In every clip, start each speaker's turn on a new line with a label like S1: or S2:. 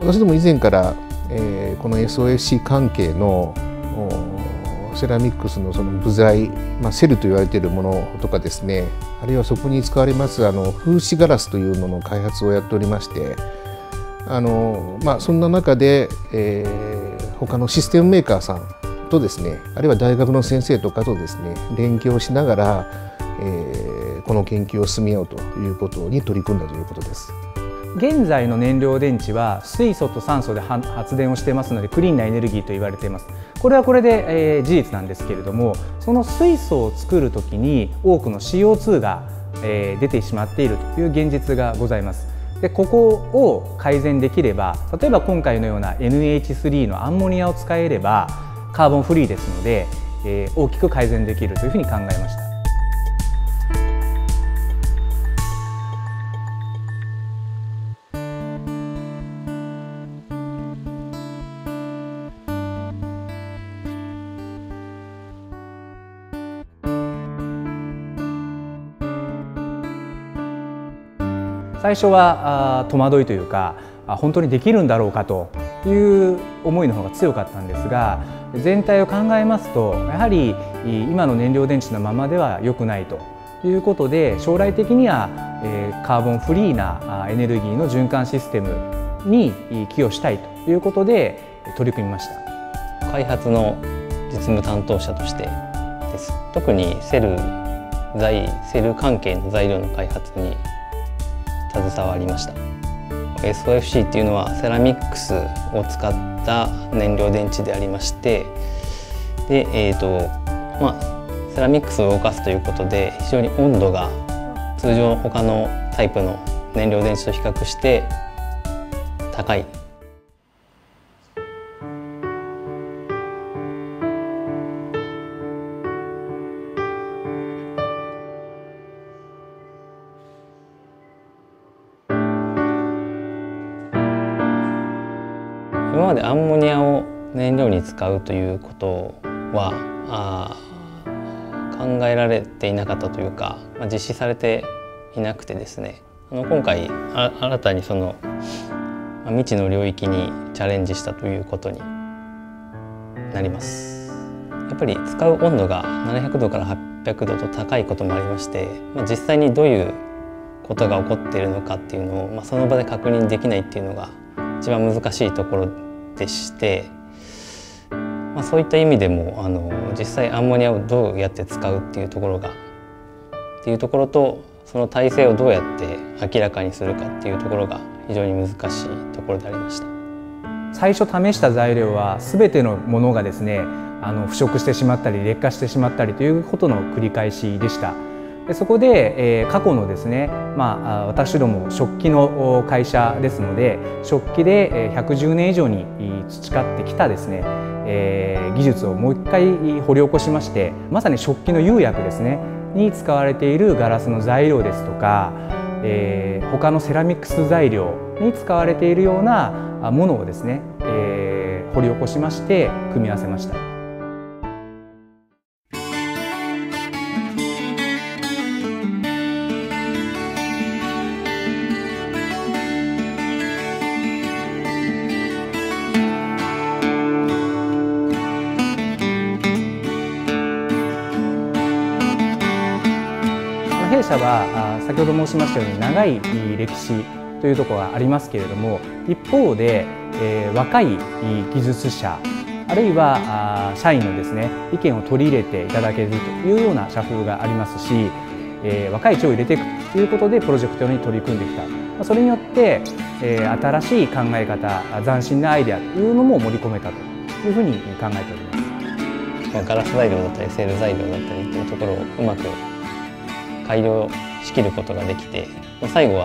S1: 私ども以前から、この SOFC 関係のセラミックスのその部材、セルと言われているものとかですね、あるいはそこに使われます風刺ガラスというのの開発をやっておりまして、そんな中で、他のシステムメーカーさんとですね、あるいは大学の先生とかとですね連携をしながら、この研究を進めようということに取り組んだということです。
S2: 現在の燃料電池は水素と酸素で発電をしていますのでクリーンなエネルギーと言われています。これはこれで、事実なんですけれども、その水素を作るときに多くの CO2 が、出てしまっているという現実がございます。でここを改善できれば、例えば今回のような NH3 のアンモニアを使えればカーボンフリーですので、大きく改善できるというふうに考えました。最初は戸惑いというか、本当にできるんだろうかという思いの方が強かったんですが、全体を考えますとやはり今の燃料電池のままでは良くないということで、将来的にはカーボンフリーなエネルギーの循環システムに寄与したいということで取り組みました。
S3: 開発の実務担当者としてです。特にセル関係の材料の開発に携わりました。 SOFC っていうのはセラミックスを使った燃料電池でありまして、で、セラミックスを動かすということで非常に温度が通常他のタイプの燃料電池と比較して高い。今までアンモニアを燃料に使うということは考えられていなかったというか、実施されていなくてですね、今回新たにその未知の領域にチャレンジしたということになります。やっぱり使う温度が700度から800度と高いこともありまして、実際にどういうことが起こっているのかっていうのを、その場で確認できないっていうのが一番難しいところでして、そういった意味でも実際アンモニアをどうやって使うっていうところと、その体制をどうやって明らかにするかっていうところが非常に難しいところでありました。
S2: 最初試した材料は全てのものがですね腐食してしまったり劣化してしまったりということの繰り返しでした。でそこで、過去のですね、私ども食器の会社ですので、食器で110年以上に培ってきたですね、技術をもう一回掘り起こしまして、まさに食器の釉薬ですねに使われているガラスの材料ですとか、他のセラミックス材料に使われているようなものをですね、掘り起こしまして組み合わせました。弊社は先ほど申しましたように長い歴史というところがありますけれども、一方で若い技術者あるいは社員のですね意見を取り入れていただけるというような社風がありますし、若い血を入れていくということでプロジェクトに取り組んできた。それによって新しい考え方、斬新なアイデアというのも盛り込めたというふうに考えております。
S3: ガラス材料だったりセール材料だったりというところをうまく改良しきることができて、最後は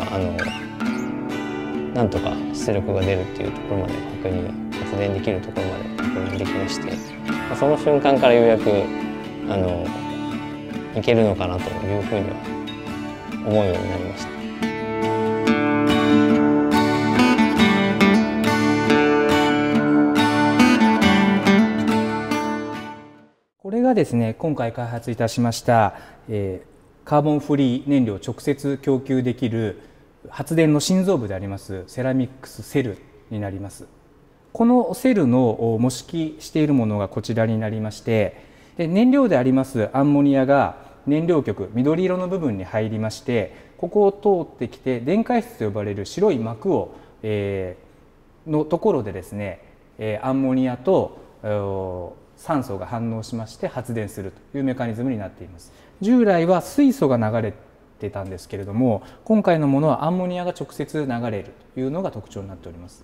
S3: なんとか出力が出るっていうところまで発電できるところまで確認できまして、その瞬間からようやくいけるのかなというふうには思うようになりました。
S2: これがですね、今回開発いたしました、カーボンフリー燃料を直接供給できる発電の心臓部でありますセラミックスセルになります。このセルの模式しているものがこちらになりまして、で燃料でありますアンモニアが燃料極緑色の部分に入りまして、ここを通ってきて電解質と呼ばれる白い膜を、のところでですね、アンモニアと酸素が反応しまして発電するというメカニズムになっています。従来は水素が流れてたんですけれども、今回のものはアンモニアが直接流れるというのが特徴になっております。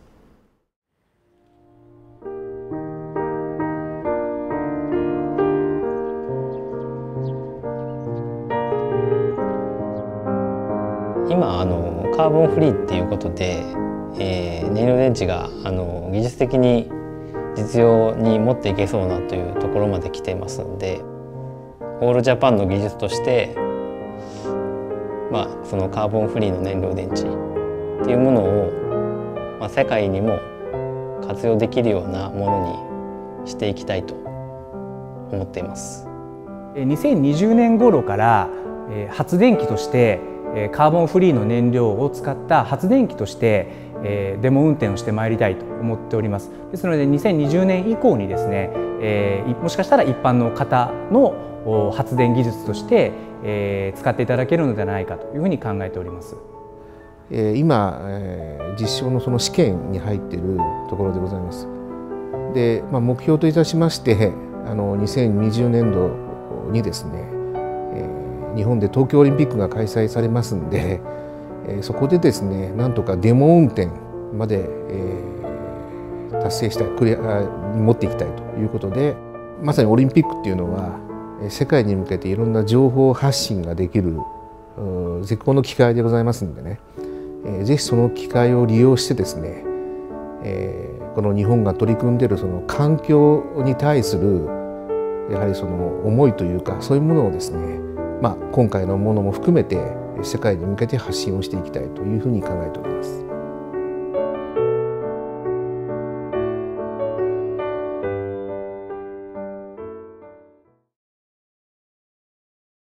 S3: 今カーボンフリーっていうことで、燃料電池が技術的に実用に持っていけそうなというところまで来ていますので、オールジャパンの技術として、そのカーボンフリーの燃料電池っていうものを、世界にも活用できるようなものにしていきたいと思っています。
S2: 2020年頃から発電機としてカーボンフリーの燃料を使った発電機としてデモ運転をしてまいりたいと思っております。ですので2020年以降にですね、もしかしたら一般の方の発電技術として使っていただけるのではないかというふうに考えております。
S1: 今実証のその試験に入っているところでございます。で、目標といたしまして2020年度にですね、日本で東京オリンピックが開催されますんで、そこでですねなんとかデモ運転まで、達成したい持っていきたいということで、まさにオリンピックっていうのは世界に向けていろんな情報発信ができる絶好の機会でございますんでね、ぜひその機会を利用してですね、この日本が取り組んでいるその環境に対するやはりその思いというか、そういうものをですね、今回のものも含めて世界に向けて発信をしていきたいというふうに考えております。